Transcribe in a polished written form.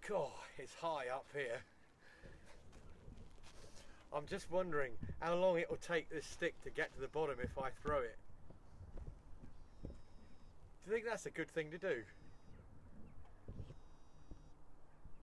God, it's high up here. I'm just wondering how long it will take this stick to get to the bottom if I throw it. Do you think that's a good thing to do?